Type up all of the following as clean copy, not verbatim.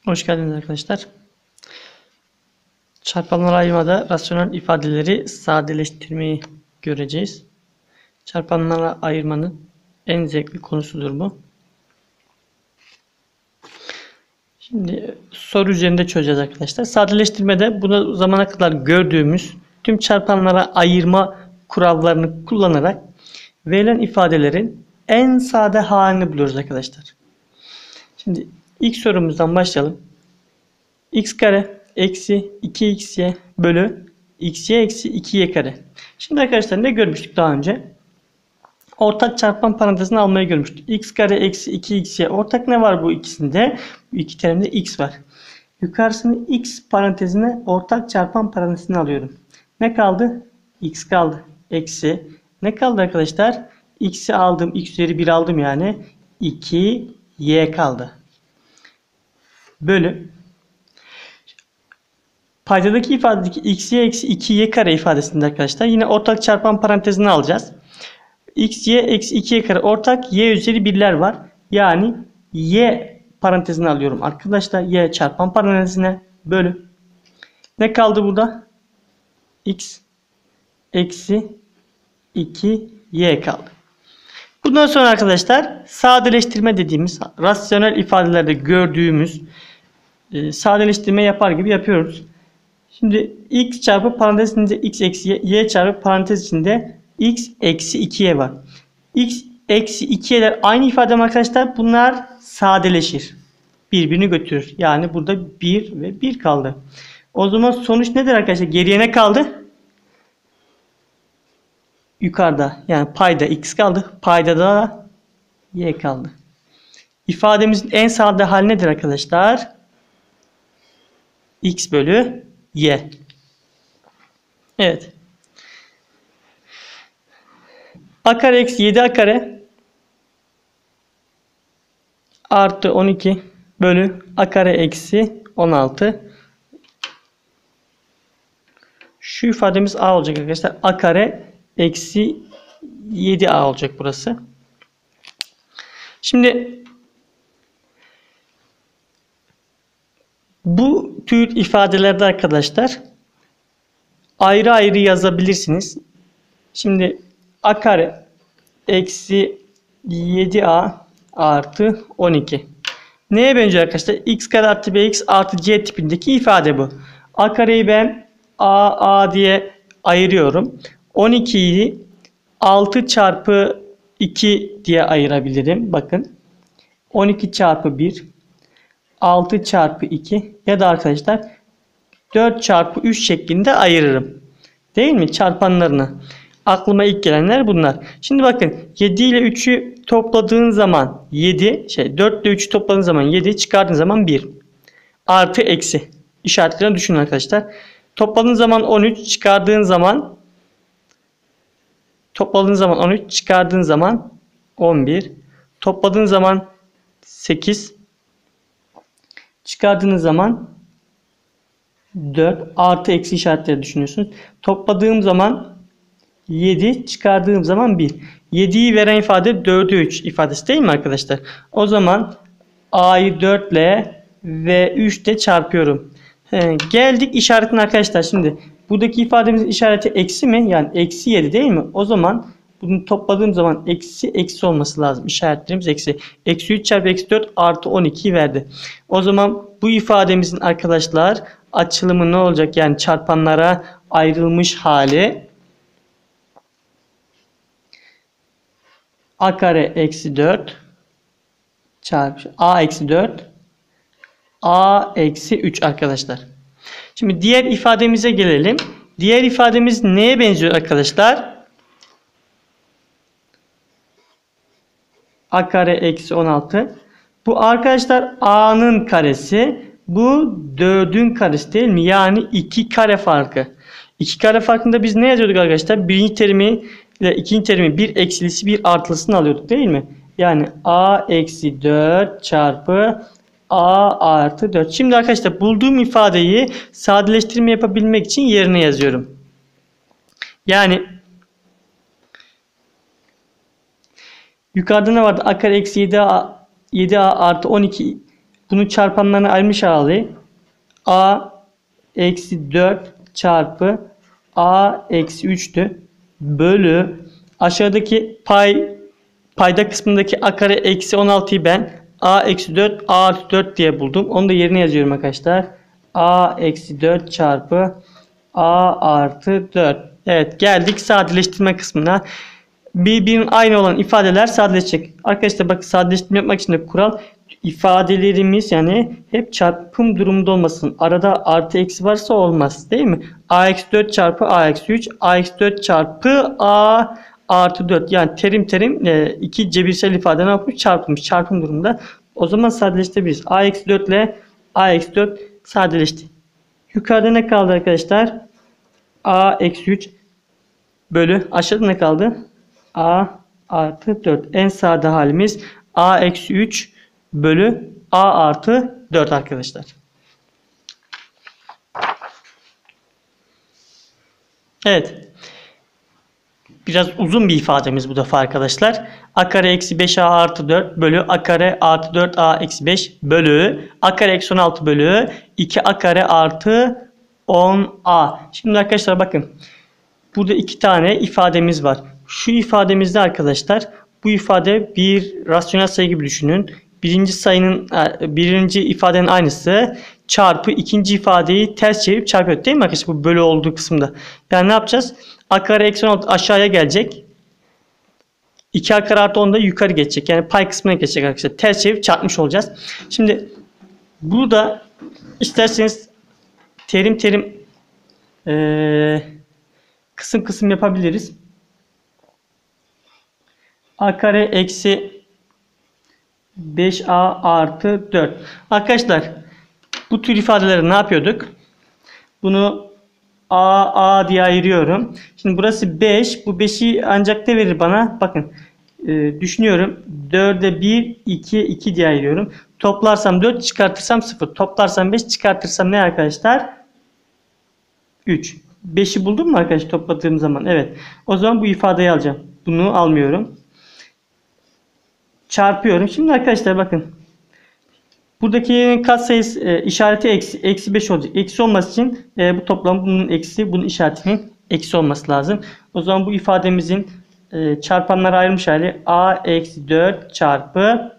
Hoş geldiniz arkadaşlar. Çarpanlara ayırmada rasyonel ifadeleri sadeleştirmeyi göreceğiz. Çarpanlara ayırmanın en zevkli konusudur bu. Şimdi soru üzerinde çözeceğiz arkadaşlar. Sadeleştirmede bu zamana kadar gördüğümüz tüm çarpanlara ayırma kurallarını kullanarak verilen ifadelerin en sade halini buluyoruz arkadaşlar. Şimdi ilk sorumuzdan başlayalım. X kare eksi 2xy bölü xy eksi 2y kare. Şimdi arkadaşlar ne görmüştük daha önce? Ortak çarpan parantezini almayı görmüştük. X kare eksi 2xy ortak ne var bu ikisinde? Bu iki terimde x var. Yukarısını x parantezine ortak çarpan parantezini alıyorum. Ne kaldı? X kaldı. Eksi. Ne kaldı arkadaşlar? X'i aldım. X üzeri 1 aldım yani. 2y kaldı. Bölü. Paydadaki ifadedeki xy eksi 2y kare ifadesinde arkadaşlar yine ortak çarpan parantezini alacağız. Xy eksi 2y kare ortak y üzeri birler var. Yani y parantezini alıyorum arkadaşlar. Y çarpan parantezine bölü. Ne kaldı burada? X eksi 2y kaldı. Bundan sonra arkadaşlar sadeleştirme dediğimiz rasyonel ifadelerde gördüğümüz sadeleştirme yapar gibi yapıyoruz. Şimdi x çarpı parantez içinde x eksi y çarpı parantez içinde x eksi 2y var. X eksi 2y'ler aynı ifade mi arkadaşlar? Bunlar sadeleşir. Birbirini götürür. Yani burada 1 ve 1 kaldı. O zaman sonuç nedir arkadaşlar? Geriye ne kaldı? Yukarıda yani payda x kaldı. Payda da y kaldı. İfademizin en sade hali nedir arkadaşlar? X bölü y. Evet. A kare eksi 7a kare artı 12 bölü a kare eksi 16. Şu ifademiz a olacak arkadaşlar. A kare eksi 7a olacak burası. Şimdi bu tür ifadelerde arkadaşlar ayrı ayrı yazabilirsiniz. Şimdi a kare eksi 7a artı 12. Neye benziyor arkadaşlar? X kare artı bx artı c tipindeki ifade bu. A kareyi ben a diye ayırıyorum. 12'yi 6 çarpı 2 diye ayırabilirim. Bakın. 12 çarpı 1 6 çarpı 2 ya da arkadaşlar 4 çarpı 3 şeklinde ayırırım. Değil mi? Çarpanlarını. Aklıma ilk gelenler bunlar. Şimdi bakın 7 ile 3'ü topladığın zaman 7, 4 ile 3'ü topladığın zaman 7 çıkardığın zaman 1. Artı eksi. İşaretlerini düşünün arkadaşlar. Topladığın zaman 13 çıkardığın zaman 13 çıkardığın zaman 11. Topladığın zaman 8 çıkardığınız zaman 4 artı eksi işaretleri düşünüyorsunuz. Topladığım zaman 7 çıkardığım zaman 1. 7'yi veren ifade 4'ü 3 ifadesi değil mi arkadaşlar? O zaman a'yı 4 ile ve 3 ile çarpıyorum. Geldik işaretine arkadaşlar. Şimdi buradaki ifademizin işareti eksi mi? Yani eksi 7 değil mi? O zaman bunu topladığım zaman eksi olması lazım. İşaretlerimiz eksi. Eksi 3 çarpı eksi 4 artı 12 verdi. O zaman bu ifademizin arkadaşlar açılımı ne olacak? Yani çarpanlara ayrılmış hali a kare eksi 4 çarpı a eksi 4 a eksi 3 arkadaşlar. Şimdi diğer ifademize gelelim. Diğer ifademiz neye benziyor arkadaşlar? A kare eksi 16. Bu arkadaşlar a'nın karesi. Bu 4'ün karesi değil mi? Yani 2 kare farkı. 2 kare farkında biz ne yazıyorduk arkadaşlar? Birinci terimi ile ikinci terimi bir eksilisi bir artılısını alıyorduk değil mi? Yani a eksi 4 çarpı a artı 4. Şimdi arkadaşlar bulduğum ifadeyi sadeleştirme yapabilmek için yerine yazıyorum. Yani yukarıda ne vardı? A kare eksi 7a artı 12 Bunu çarpanlarına ayırmış hali a eksi 4 çarpı a eksi 3'tü. Bölü aşağıdaki payda kısmındaki a kare eksi 16'yı ben a eksi 4 a artı 4 diye buldum. Onu da yerine yazıyorum arkadaşlar. A eksi 4 çarpı a artı 4. Evet, geldik sadeleştirme kısmına. Birbirinin aynı olan ifadeler sadeleşecek. Arkadaşlar bakın, sadeleştirme yapmak için de kural, ifadelerimiz yani hep çarpım durumunda olmasın. Arada artı eksi varsa olmaz, değil mi? A eksi 4 çarpı a eksi 3, a eksi 4 çarpı a artı 4. Yani terim terim iki cebirsel ifade ne yapmış? Çarpılmış. Çarpım durumunda. O zaman sadeleştirebiliriz. A eksi 4 ile a eksi 4 sadeleşti. Yukarıda ne kaldı arkadaşlar? A eksi 3 bölü aşağıda ne kaldı? A artı 4. En sade halimiz a eksi 3 bölü a artı 4 arkadaşlar. Evet. Biraz uzun bir ifademiz bu defa arkadaşlar. A kare eksi 5a artı 4 bölü a kare artı 4a eksi 5 bölü a kare eksi 16 bölü 2a kare artı 10a. Şimdi arkadaşlar bakın. Burada iki tane ifademiz var. Şu ifademizde arkadaşlar, bu ifade bir rasyonel sayı gibi düşünün. Birinci ifadenin aynısı çarpı ikinci ifadeyi ters çevirip çarpıyor, değil mi arkadaşlar, bu bölü olduğu kısımda. Yani ne yapacağız? A kare eksi 16 aşağıya gelecek. 2a kare artı 10 da yukarı geçecek. Yani pay kısmına geçecek arkadaşlar. Ters çevirip çarpmış olacağız. Şimdi burada isterseniz terim terim kısım kısım yapabiliriz. A kare eksi 5a artı 4. Arkadaşlar bu tür ifadeleri ne yapıyorduk? Bunu a diye ayırıyorum. Şimdi burası 5. Bu 5'i ancak ne verir bana? Bakın düşünüyorum. 4'e 1, 2'ye 2 diye ayırıyorum. Toplarsam 4, çıkartırsam 0. Toplarsam 5, çıkartırsam ne arkadaşlar? 3. 5'i buldum mu arkadaşlar topladığım zaman? Evet. O zaman bu ifadeyi alacağım. Bunu almıyorum. Çarpıyorum. Şimdi arkadaşlar bakın. Buradaki katsayısı işareti eksi 5 olacak. Eksi olması için bu toplam bunun eksi, bunun işaretinin eksi olması lazım. O zaman bu ifademizin çarpanlara ayrılmış hali a eksi 4 çarpı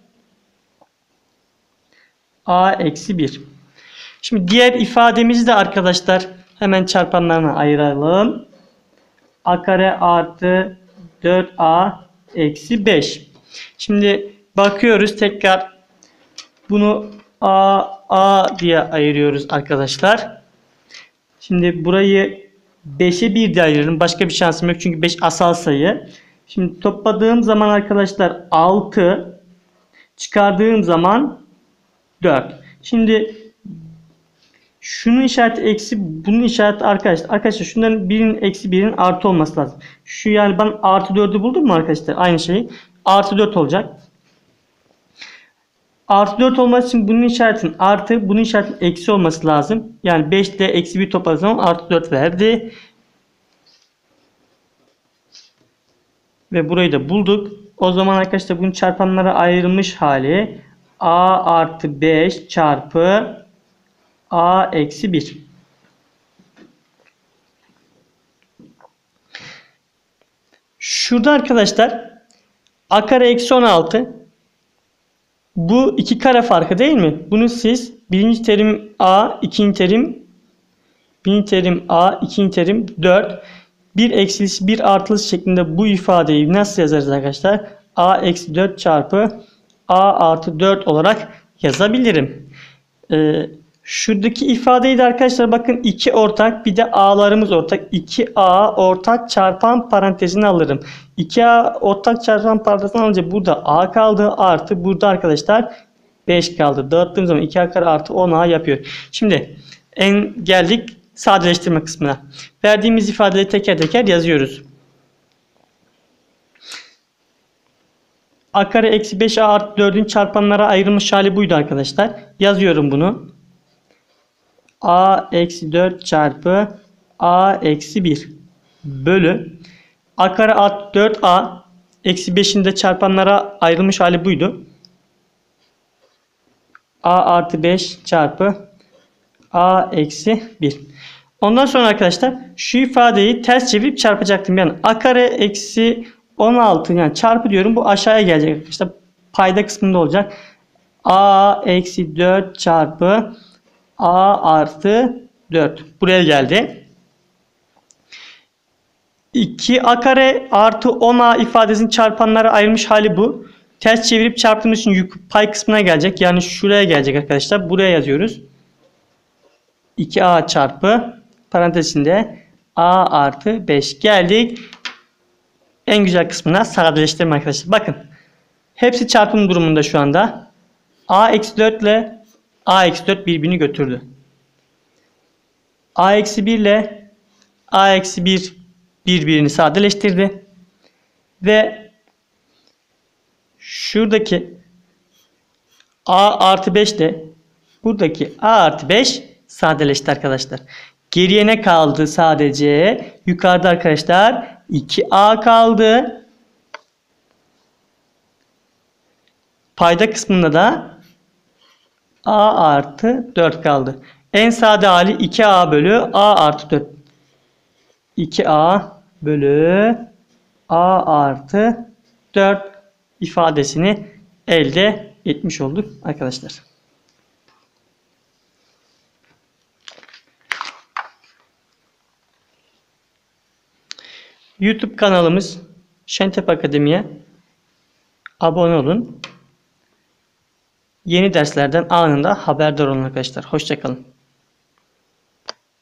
a eksi 1. Şimdi diğer ifademizi de arkadaşlar hemen çarpanlarına ayıralım. A kare artı 4a eksi 5. Şimdi bakıyoruz tekrar, bunu a diye ayırıyoruz arkadaşlar. Şimdi burayı 5'e 1 diye ayırıyorum. Başka bir şansım yok çünkü 5 asal sayı. Şimdi topladığım zaman arkadaşlar 6, çıkardığım zaman 4. Şimdi şunun işareti eksi, bunun işareti arkadaşlar. Arkadaşlar şunların birinin eksi, birinin artı olması lazım. Şu yani ben artı 4'ü buldum mu arkadaşlar? Aynı şeyi. Artı 4 olacak. Artı 4 olması için bunun işaretinin artı, bunun işaretinin eksi olması lazım. Yani 5 ile eksi 1 topladığı zaman artı 4 verdi. Ve burayı da bulduk. O zaman arkadaşlar bunun çarpanlara ayrılmış hali a artı 5 çarpı a eksi 1. Şurada arkadaşlar a kare eksi 16. Bu iki kare farkı değil mi? Bunu siz birinci terim a, ikinci terim a, ikinci terim 4. Bir eksilisi bir artılısı şeklinde bu ifadeyi nasıl yazarız arkadaşlar? A eksi 4 çarpı a artı 4 olarak yazabilirim. Şuradaki ifadeyi de arkadaşlar bakın 2 ortak, bir de a'larımız ortak. 2a ortak çarpan parantezini alırım. 2a ortak çarpan parantezini alınca burada a kaldı, artı burada arkadaşlar 5 kaldı. Dağıttığım zaman 2a kare artı 10a yapıyor. Şimdi geldik sadeleştirme kısmına. Verdiğimiz ifadeleri teker teker yazıyoruz. A kare eksi 5a artı 4'ün çarpanlara ayrılmış hali buydu arkadaşlar. Yazıyorum bunu. A eksi 4 çarpı a eksi 1 bölü a kare artı 4a eksi 5'in de çarpanlara ayrılmış hali buydu. A artı 5 çarpı A eksi 1. Ondan sonra arkadaşlar şu ifadeyi ters çevirip çarpacaktım. Yani A kare eksi 16 yani çarpı diyorum. Bu aşağıya gelecek arkadaşlar. Payda kısmında olacak. A eksi 4 çarpı A artı 4. Buraya geldi. 2A kare artı 10A ifadesinin çarpanlara ayrılmış hali bu. Ters çevirip çarptığımız için pay kısmına gelecek. Yani şuraya gelecek arkadaşlar. Buraya yazıyoruz. 2A çarpı parantezinde A artı 5 geldik. En güzel kısmına sadeleştirme arkadaşlar. Bakın. Hepsi çarpım durumunda şu anda. A eksi 4 ile A eksi 4 birbirini götürdü. A eksi 1 ile A eksi 1 birbirini sadeleştirdi. Ve şuradaki A artı 5 ile buradaki A artı 5 sadeleşti arkadaşlar. Geriye ne kaldı sadece? Yukarıda arkadaşlar 2A kaldı. Payda kısmında da A artı 4 kaldı. En sade hali 2A bölü A artı 4. 2A bölü A artı 4 ifadesini elde etmiş olduk arkadaşlar. YouTube kanalımız Şentep Akademi'ye abone olun. Yeni derslerden anında haberdar olun arkadaşlar. Hoşça kalın.